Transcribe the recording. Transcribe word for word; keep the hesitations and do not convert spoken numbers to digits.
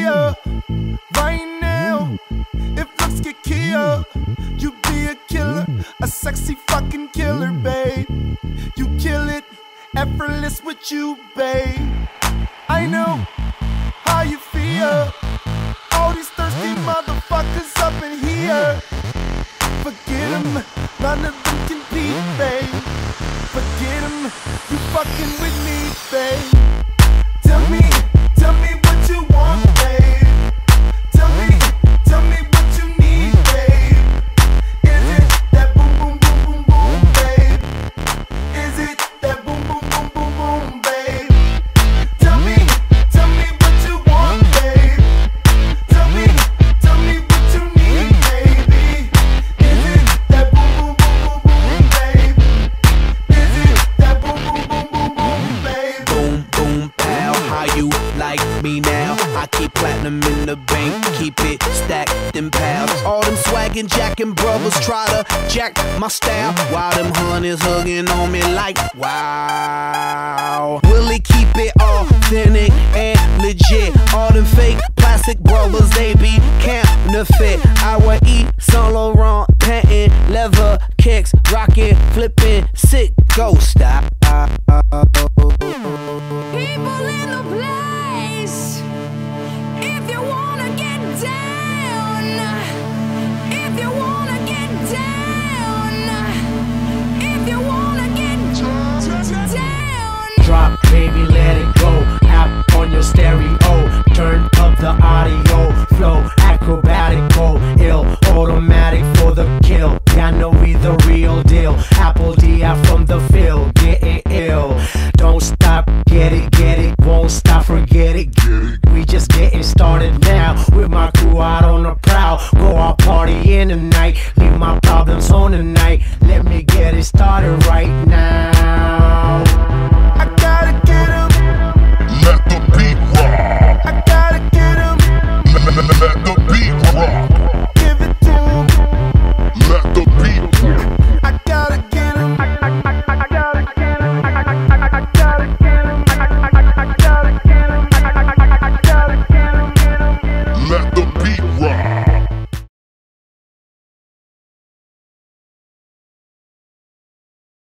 here right now. If looks get killed, you be a killer, a sexy fucking killer, babe. You kill it, effortless with you, babe. I know how you feel. All these thirsty motherfuckers up in here. Forget them, none of them can beat, babe. Forget them, you fucking with me, babe. Tell me, tell me what you want, babe. Tell me, tell me what you need, babe. Is it that boom, boom, boom, boom, boom, babe? Is it that boom, boom, boom, boom, boom, babe? Tell me, tell me what you want, babe. Tell me, tell me what you need, baby. Is it that boom, boom, boom, boom, boom, babe? Is it that boom, boom, boom, boom, boom, babe? Boom, boom, pow, how you like me now? I keep platinum in the bank, keep it stacked in pounds. All them swaggin' jackin' brothers try to jack my style, while them honeys hugging on me like, wow. Really keep it authentic and legit. All them fake plastic brothers, they be counterfeit. I wear E, Saint Laurent, patent, leather kicks, rockin', flippin', sick ghost style.